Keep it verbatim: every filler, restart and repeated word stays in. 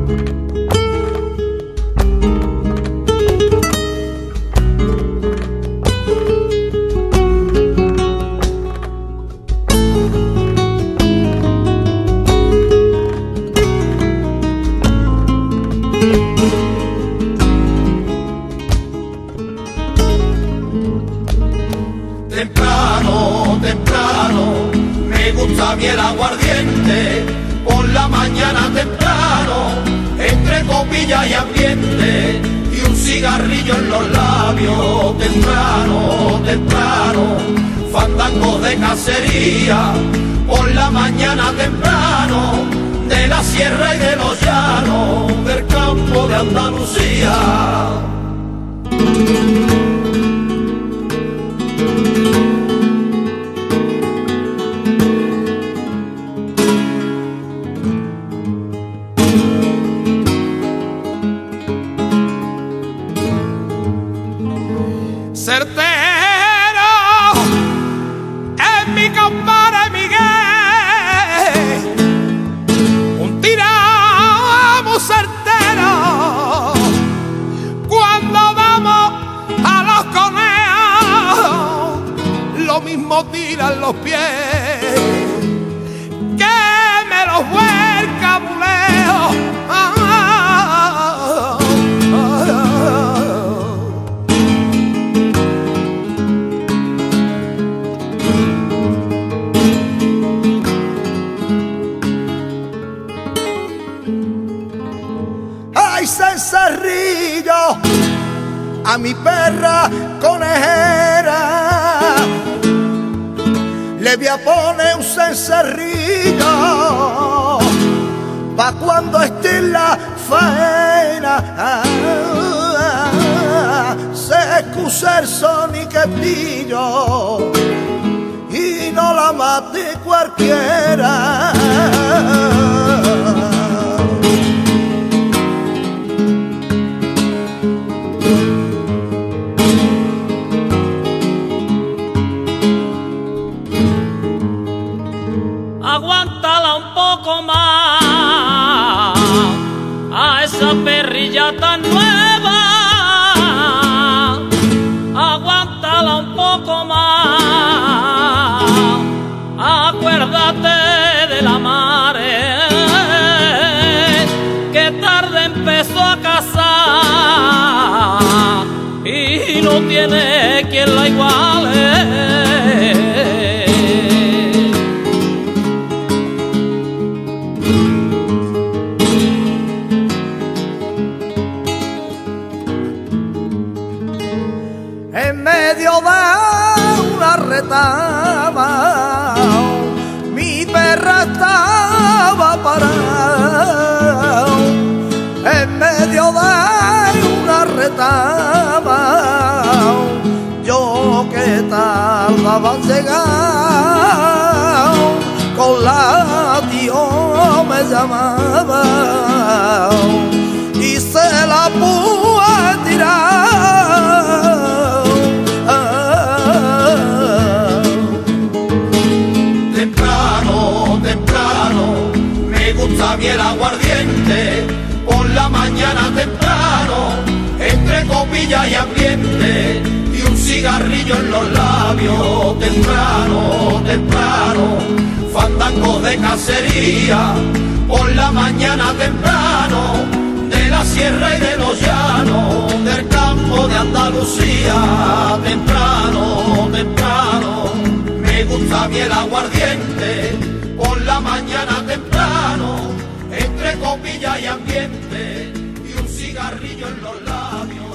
Temprano, temprano, me gusta a mí el aguardiente, por la mañana temprano, entre copilla y ambiente, y un cigarrillo en los labios. Temprano, temprano, fandangos de cacería, por la mañana temprano, de la sierra y de los llanos, del campo de Andalucía. Certero es mi compadre Miguel, un tiramo certero cuando vamos a los conejos, lo mismo tiran los pies que me los vuelca buleo. Ah, ah, ah. Ay, cencerrillo, a mi perra conejera le voy a poner un cencerrillo pa' cuando esté en la faena se excusa el son y que pillo y no la mate cualquiera. Aguántala un poco más a esa perrilla tan nueva, aguántala un poco más, acuérdate de la madre que tarde empezó a casar y no tiene quien la iguale. En medio de una retama, mi perra estaba parada. En medio de una retama, yo que tardaba en llegar, con la tío me llamaba y se la pude tirar. A mí el aguardiente, por la mañana temprano, entre copilla y ambiente, y un cigarrillo en los labios. Temprano, temprano, fandangos de cacería, por la mañana temprano, de la sierra y de los llanos, del campo de Andalucía. Temprano, temprano, me gusta a mí el aguardiente, por la mañana temprano, entre copilla y ambiente, y un cigarrillo en los labios.